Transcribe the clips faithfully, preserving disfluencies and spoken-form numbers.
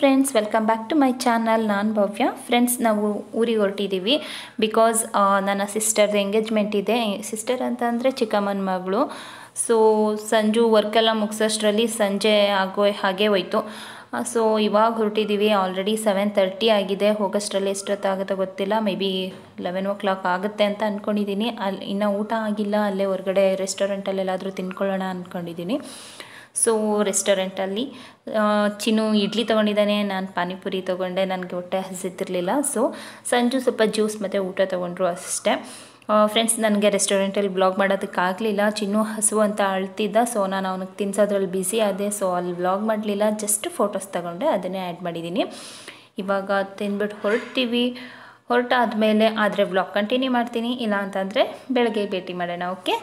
Friends, welcome back to my channel. ನಾನು Bhavya. Friends, ನಾವು ಊರಿಗೆ ಹೊರಟಿದ್ದೀವಿ ಬಿಕಾಸ್ ನನ್ನ ಸಿಸ್ಟರ್ದು ಎಂಗೇಜ್ಮೆಂಟ್ ಇದೆ. ಸಿಸ್ಟರ್ ಅಂತ ಅಂದರೆ ಚಿಕ್ಕಮ್ಮನ ಮಗಳು. ಸೊ ಸಂಜು ವರ್ಕೆಲ್ಲ ಮುಗಿಸೋಷ್ಟರಲ್ಲಿ ಸಂಜೆ ಆಗೋ ಹಾಗೆ ಹೋಯ್ತು. ಸೊ ಇವಾಗ ಹೊರಟಿದ್ದೀವಿ. ಆಲ್ರೆಡಿ ಸೆವೆನ್ ತರ್ಟಿ ಆಗಿದೆ. ಹೋಗೋಷ್ಟರಲ್ಲಿ ಎಷ್ಟೊತ್ತಾಗುತ್ತೋ ಗೊತ್ತಿಲ್ಲ. Maybe eleven o'clock ಆಗುತ್ತೆ ಅಂತ ಅಂದ್ಕೊಂಡಿದ್ದೀನಿ. ಅಲ್ಲಿ ಇನ್ನೂ ಊಟ ಆಗಿಲ್ಲ. ಅಲ್ಲೇ ಹೊರಗಡೆ ರೆಸ್ಟೋರೆಂಟಲ್ಲೆಲ್ಲಾದರೂ ತಿನ್ಕೊಳ್ಳೋಣ ಅಂದ್ಕೊಂಡಿದ್ದೀನಿ. ಸೊ ರೆಸ್ಟೋರೆಂಟಲ್ಲಿ ಚಿನ್ನು ಇಡ್ಲಿ ತೊಗೊಂಡಿದ್ದಾನೆ, ನಾನು ಪಾನಿಪುರಿ ತೊಗೊಂಡೆ. ನನಗೆ ಹೊಟ್ಟೆ ಹಸಿತಿರಲಿಲ್ಲ. ಸೊ ಸಂಜು ಸ್ವಲ್ಪ ಜ್ಯೂಸ್ ಮತ್ತು ಊಟ ತೊಗೊಂಡ್ರು ಅಷ್ಟೇ. ಫ್ರೆಂಡ್ಸ್, ನನಗೆ ರೆಸ್ಟೋರೆಂಟಲ್ಲಿ ಬ್ಲಾಗ್ ಮಾಡೋದಕ್ಕಾಗಲಿಲ್ಲ. ಚಿನ್ನು ಹಸು ಅಂತ ಅಳ್ತಿದ್ದ. ಸೊ ನಾನು ಅವನಿಗೆ ತಿನ್ಸೋದ್ರಲ್ಲಿ ಬ್ಯುಸಿ ಆದೆ. ಸೊ ಅಲ್ಲಿ ಬ್ಲಾಗ್ ಮಾಡಲಿಲ್ಲ. ಜಸ್ಟ್ ಫೋಟೋಸ್ ತೊಗೊಂಡೆ, ಅದನ್ನೇ ಆ್ಯಡ್ ಮಾಡಿದ್ದೀನಿ. ಇವಾಗ ತಿಂದ್ಬಿಟ್ಟು ಹೊರಡ್ತೀವಿ. ಹೊರಟಾದ್ಮೇಲೆ ಆದರೆ ಬ್ಲಾಗ್ ಕಂಟಿನ್ಯೂ ಮಾಡ್ತೀನಿ. ಇಲ್ಲ ಅಂತಂದರೆ ಬೆಳಗ್ಗೆ ಭೇಟಿ ಮಾಡೋಣ. Okay.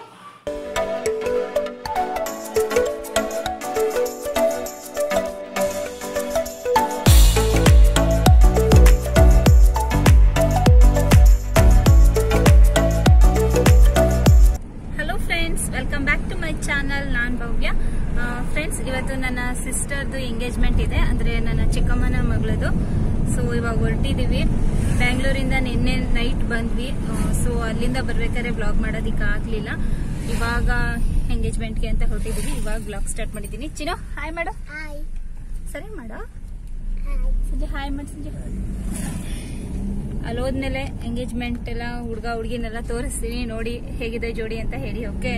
Welcome back to my channel. ನಾನು ಭವ್ಯ. ಫ್ರೆಂಡ್ಸ್, ಇವತ್ತು ನನ್ನ ಸಿಸ್ಟರ್ದು ಎಂಗೇಜ್ಮೆಂಟ್ ಇದೆ, ಅಂದರೆ ನನ್ನ ಚಿಕ್ಕಮ್ಮನ ಮಗಳದು. ಸೊ ಇವಾಗ ಹೊರಟಿದ್ದೀವಿ. ಬ್ಯಾಂಗ್ಳೂರಿಂದ ನಿನ್ನೆ ನೈಟ್ ಬಂದ್ವಿ. ಸೊ ಅಲ್ಲಿಂದ ಬರ್ಬೇಕಾದ್ರೆ ಬ್ಲಾಗ್ ಮಾಡೋದಕ್ಕೆ ಆಗಲಿಲ್ಲ. ಇವಾಗ ಎಂಗೇಜ್ಮೆಂಟ್ಗೆ ಅಂತ ಹೊರಟಿದ್ದೀವಿ. ಇವಾಗ ಬ್ಲಾಗ್ ಸ್ಟಾರ್ಟ್ ಮಾಡಿದ್ದೀನಿ. ಚಿನ್ನೋ, ಹಾಯ್ ಮಾಡು. ಸರಿ ಮಾಡು. ಸಂಜೆ ಹಾಯ್ ಮಾಡಿ. ಸಂಜೆ ಅಲ್ಲಿ ಹೋದ್ಮೇಲೆ ಎಂಗೇಜ್ಮೆಂಟ್ ಎಲ್ಲ ಹುಡುಗ ಹುಡುಗಿನೆಲ್ಲ ತೋರಿಸ್ತೀನಿ. ನೋಡಿ ಹೇಗಿದೆ ಜೋಡಿ ಅಂತ ಹೇಳಿ. ಓಕೆ.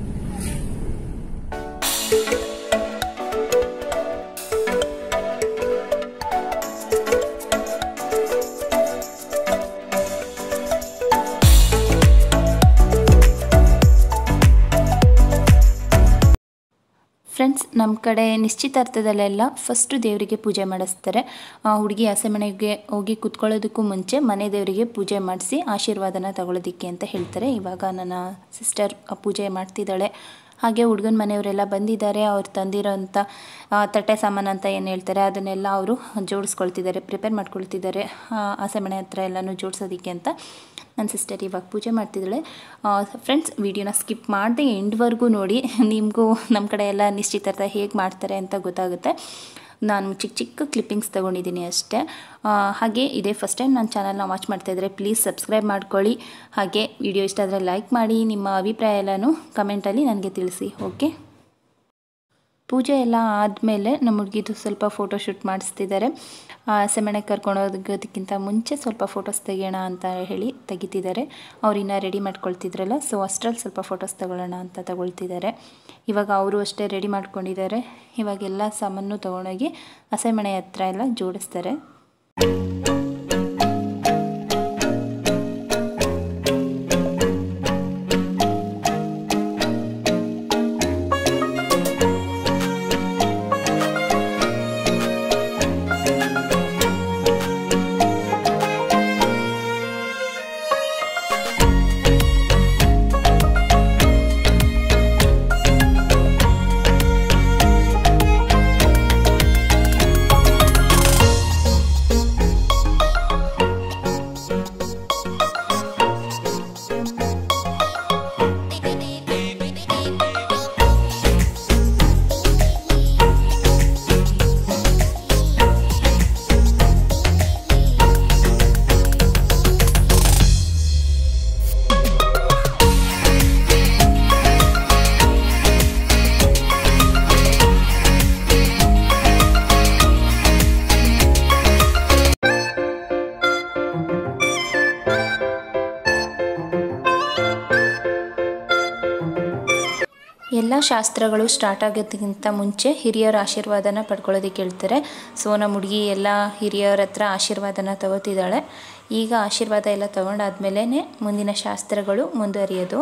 ಫ್ರೆಂಡ್ಸ್, ನಮ್ಮ ಕಡೆ ನಿಶ್ಚಿತಾರ್ಥದಲ್ಲೆಲ್ಲ ಫಸ್ಟು ದೇವರಿಗೆ ಪೂಜೆ ಮಾಡಿಸ್ತಾರೆ. ಹುಡುಗಿ ಹಸೆಮಣೆಗೆ ಹೋಗಿ ಕೂತ್ಕೊಳ್ಳೋದಕ್ಕೂ ಮುಂಚೆ ಮನೆ ದೇವರಿಗೆ ಪೂಜೆ ಮಾಡಿಸಿ ಆಶೀರ್ವಾದನ ತಗೊಳ್ಳೋದಕ್ಕೆ ಅಂತ ಹೇಳ್ತಾರೆ. ಇವಾಗ ನನ್ನ ಸಿಸ್ಟರ್ ಪೂಜೆ ಮಾಡ್ತಿದ್ದಾಳೆ. ಹಾಗೆ ಹುಡುಗನ ಮನೆಯವರೆಲ್ಲ ಬಂದಿದ್ದಾರೆ. ಅವ್ರು ತಂದಿರೋಂಥ ತಟ್ಟೆ ಸಾಮಾನು ಅಂತ ಏನು ಹೇಳ್ತಾರೆ ಅದನ್ನೆಲ್ಲ ಅವರು ಜೋಡಿಸ್ಕೊಳ್ತಿದ್ದಾರೆ, ಪ್ರಿಪೇರ್ ಮಾಡ್ಕೊಳ್ತಿದ್ದಾರೆ. ಹಸೆಮಣೆ ಹತ್ರ ಎಲ್ಲನೂ ಜೋಡಿಸೋದಕ್ಕೆ ಅಂತ ನನ್ನ ಸಿಸ್ಟರ್ ಇವಾಗ ಪೂಜೆ ಮಾಡ್ತಿದ್ದಾಳೆ. ಫ್ರೆಂಡ್ಸ್, ವಿಡಿಯೋನ ಸ್ಕಿಪ್ ಮಾಡದೆ ಎಂಡ್ವರೆಗೂ ನೋಡಿ. ನಿಮಗೂ ನಮ್ಮ ಕಡೆ ಎಲ್ಲ ನಿಶ್ಚಿತಾರ್ಥ ಹೇಗೆ ಮಾಡ್ತಾರೆ ಅಂತ ಗೊತ್ತಾಗುತ್ತೆ. ನಾನು ಚಿಕ್ಕ ಚಿಕ್ಕ ಕ್ಲಿಪ್ಪಿಂಗ್ಸ್ ತೊಗೊಂಡಿದ್ದೀನಿ ಅಷ್ಟೇ. ಹಾಗೆ ಇದೇ ಫಸ್ಟ್ ಟೈಮ್ ನನ್ನ ಚಾನಲ್ನ ವಾಚ್ ಮಾಡ್ತಾಯಿದ್ರೆ ಪ್ಲೀಸ್ ಸಬ್ಸ್ಕ್ರೈಬ್ ಮಾಡ್ಕೊಳ್ಳಿ. ಹಾಗೆ ವಿಡಿಯೋ ಇಷ್ಟ ಆದರೆ ಲೈಕ್ ಮಾಡಿ. ನಿಮ್ಮ ಅಭಿಪ್ರಾಯ ಎಲ್ಲನೂ ಕಮೆಂಟಲ್ಲಿ ನನಗೆ ತಿಳಿಸಿ. ಓಕೆ. ಪೂಜೆ ಎಲ್ಲ ಆದಮೇಲೆ ನಮ್ಮ ಹುಡುಗಿದು ಸ್ವಲ್ಪ ಫೋಟೋ ಶೂಟ್ ಮಾಡಿಸ್ತಿದ್ದಾರೆ. ಹಸೆಮಣೆ ಕರ್ಕೊಂಡು ಹೋಗೋದಕ್ಕಿಂತ ಮುಂಚೆ ಸ್ವಲ್ಪ ಫೋಟೋಸ್ ತೆಗೆಯೋಣ ಅಂತ ಹೇಳಿ ತೆಗಿತಿದ್ದಾರೆ. ಅವ್ರಿನ್ನ ರೆಡಿ ಮಾಡ್ಕೊಳ್ತಿದ್ರಲ್ಲ, ಸೊ ಅಷ್ಟರಲ್ಲಿ ಸ್ವಲ್ಪ ಫೋಟೋಸ್ ತಗೊಳ್ಳೋಣ ಅಂತ ತಗೊಳ್ತಿದ್ದಾರೆ. ಇವಾಗ ಅವರು ಅಷ್ಟೇ ರೆಡಿ ಮಾಡ್ಕೊಂಡಿದ್ದಾರೆ. ಇವಾಗೆಲ್ಲ ಸಾಮಾನು ತೊಗೊಂಡೋಗಿ ಹಸೆಮಣೆ ಹತ್ರ ಎಲ್ಲ ಜೋಡಿಸ್ತಾರೆ. ಎಲ್ಲ ಶಾಸ್ತ್ರಗಳು ಸ್ಟಾರ್ಟ್ ಆಗೋದಕ್ಕಿಂತ ಮುಂಚೆ ಹಿರಿಯರ ಆಶೀರ್ವಾದನ ಪಡ್ಕೊಳ್ಳೋದಕ್ಕೆ ಹೇಳ್ತಾರೆ. ಸೊ ನಮ್ಮ ಹುಡುಗಿ ಎಲ್ಲ ಹಿರಿಯರ ಹತ್ರ ಆಶೀರ್ವಾದನ ತಗೋತಿದ್ದಾಳೆ. ಈಗ ಆಶೀರ್ವಾದ ಎಲ್ಲ ತೊಗೊಂಡಾದ್ಮೇಲೆ ಮುಂದಿನ ಶಾಸ್ತ್ರಗಳು ಮುಂದುವರಿಯೋದು.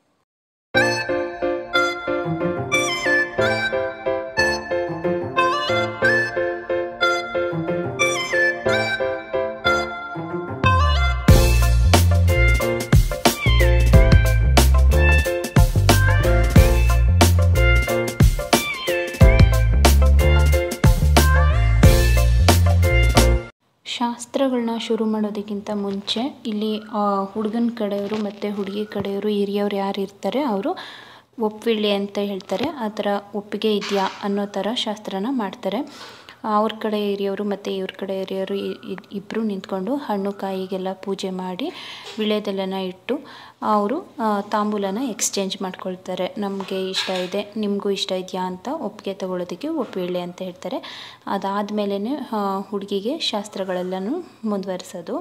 ಶಾಸ್ತ್ರಗಳನ್ನ ಶುರು ಮಾಡೋದಕ್ಕಿಂತ ಮುಂಚೆ ಇಲ್ಲಿ ಹುಡುಗನ ಕಡೆಯವರು ಮತ್ತು ಹುಡುಗಿ ಕಡೆಯವರು ಹಿರಿಯವರು ಯಾರು ಇರ್ತಾರೆ ಅವರು ಒಪ್ಪಿಳ್ಳಿ ಅಂತ ಹೇಳ್ತಾರೆ. ಆ ಥರ ಒಪ್ಪಿಗೆ ಇದೆಯಾ ಅನ್ನೋ ಥರ ಶಾಸ್ತ್ರನ ಮಾಡ್ತಾರೆ. ಅವ್ರ ಕಡೆ ಹಿರಿಯವರು ಮತ್ತು ಇವ್ರ ಕಡೆ ಹಿರಿಯವರು ಇಬ್ಬರು ನಿಂತ್ಕೊಂಡು ಹಣ್ಣು ಕಾಯಿಗೆಲ್ಲ ಪೂಜೆ ಮಾಡಿ ವಿಳ್ಯದೆಲೆನ ಇಟ್ಟು ಅವರು ತಾಂಬೂಲನ ಎಕ್ಸ್ಚೇಂಜ್ ಮಾಡ್ಕೊಳ್ತಾರೆ. ನಮಗೆ ಇಷ್ಟ ಇದೆ, ನಿಮಗೂ ಇಷ್ಟ ಇದೆಯಾ ಅಂತ ಒಪ್ಪಿಗೆ ತಗೊಳ್ಳೋದಕ್ಕೆ ಒಪ್ಪಿಕೊಳ್ಳಿ ಅಂತ ಹೇಳ್ತಾರೆ. ಅದಾದಮೇಲೆ ಹುಡುಗಿಗೆ ಶಾಸ್ತ್ರಗಳೆಲ್ಲನೂ ಮುಂದುವರಿಸೋದು.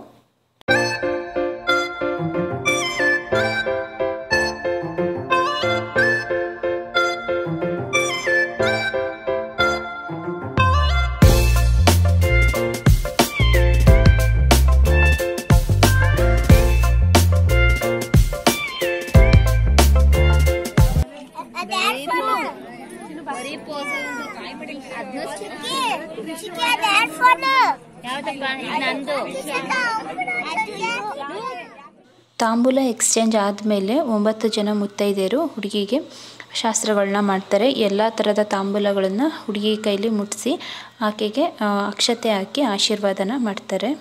ತಾಂಬೂಲ ಎಕ್ಸ್ಚೇಂಜ್ ಆದಮೇಲೆ ಒಂಬತ್ತು ಜನ ಮುತ್ತೈದೆಯರು ಹುಡುಗಿಗೆ ಶಾಸ್ತ್ರಗಳನ್ನ ಮಾಡ್ತಾರೆ. ಎಲ್ಲ ಥರದ ತಾಂಬೂಲಗಳನ್ನು ಹುಡುಗಿ ಕೈಲಿ ಮುಟ್ಟಿಸಿ ಆಕೆಗೆ ಅಕ್ಷತೆ ಹಾಕಿ ಆಶೀರ್ವಾದನ ಮಾಡ್ತಾರೆ.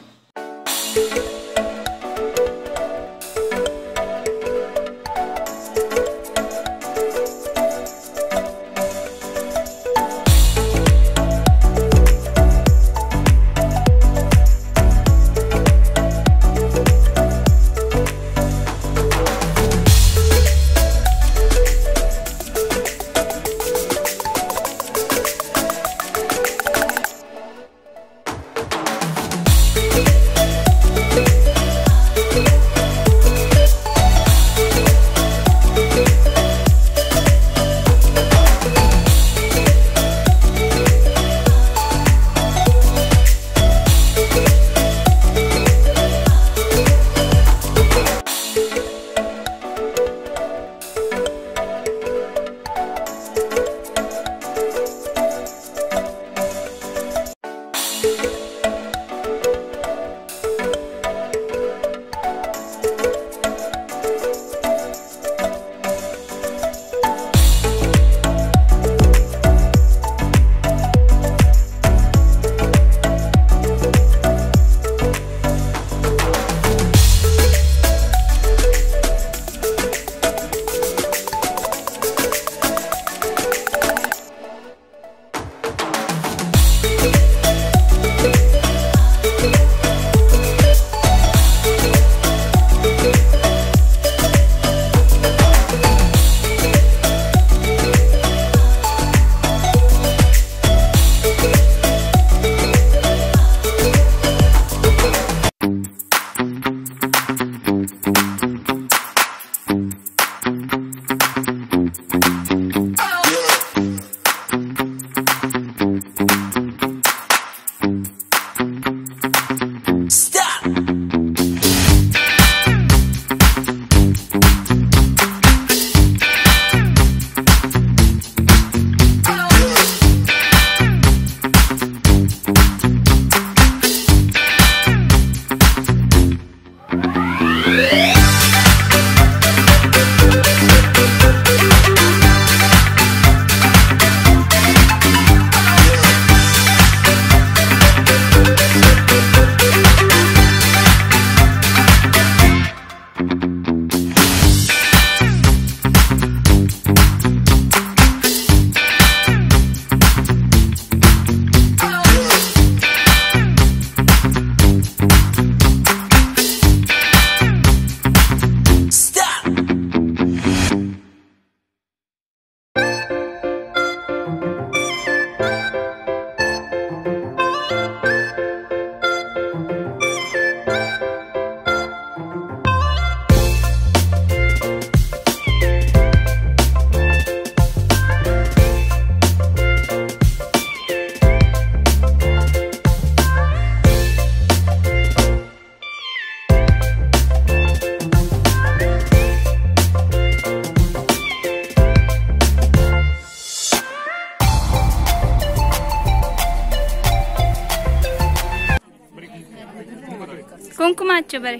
ಕುಂಕುಮ ಹಚ್ಚು ಬರೀ.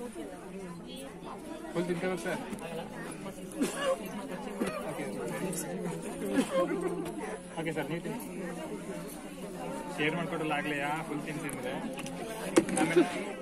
ಫುಲ್ ತಿಂತೇವೆ ಸರ್. ಓಕೆ ಸರ್, ನೀವು ಶೇರ್ ಮಾಡ್ಕೊಡಲ್ಲ ಆಗ್ಲೆಯಾ ಫುಲ್ ತಿಂತಿದ್ರೆ ಆಮೇಲೆ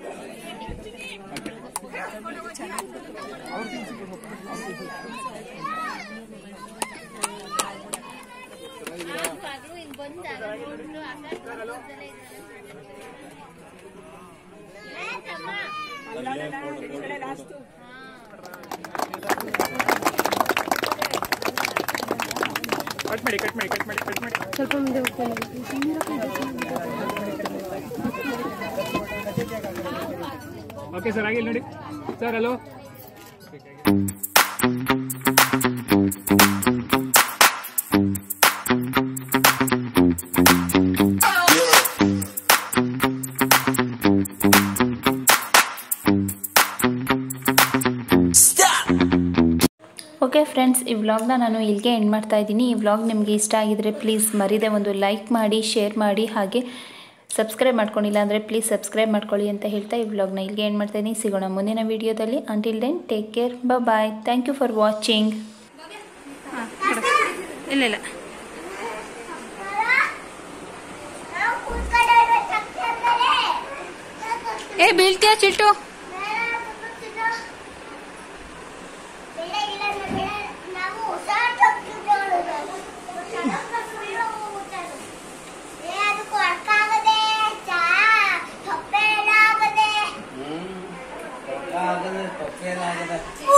ಕಟ್ ಮಾಡಿ ಕಟ್ ಮಾಡಿ ಕಟ್ ಮಾಡಿ ಕಟ್ ಮಾಡಿ ಸ್ವಲ್ಪ ಮುಂದೆ ಹೋಗ್ತೇನೆ. ಓಕೆ ಸರ್, ಆಗಿಲ್ಲ ನೋಡಿ ಸರ್. ಹಲೋ ಓಕೆ ಫ್ರೆಂಡ್ಸ್, ಈ ವ್ಲಾಗ್ನ ನಾನು ಇಲ್ಲಿಗೆ ಎಂಡ್ ಮಾಡ್ತಾ ಇದ್ದೀನಿ. ಈ ವ್ಲಾಗ್ ನಿಮಗೆ ಇಷ್ಟ ಆಗಿದರೆ ಪ್ಲೀಸ್ ಮರಿದೆ ಒಂದು ಲೈಕ್ ಮಾಡಿ, ಶೇರ್ ಮಾಡಿ, ಹಾಗೆ ಸಬ್ಸ್ಕ್ರೈಬ್ ಮಾಡ್ಕೊಂಡಿಲ್ಲ ಅಂದರೆ ಪ್ಲೀಸ್ ಸಬ್ಸ್ಕ್ರೈಬ್ ಮಾಡ್ಕೊಳ್ಳಿ ಅಂತ ಹೇಳ್ತಾ ಈ ವ್ಲಾಗ್ನ ಇಲ್ಲಿಗೆ ಎಂಡ್ ಮಾಡ್ತಾ ಇದ್ದೀನಿ. ಸಿಗೋಣ ಮುಂದಿನ ವೀಡಿಯೋದಲ್ಲಿ. Until then take care, bye. Thank you for watching. ಇಲ್ಲ ಇಲ್ಲ ಏ ಬೀಳ್ತೀಯ ಚಿಟ್ಟು. ಆಗದೆ ತಪ್ಪೇನಾಗದೆ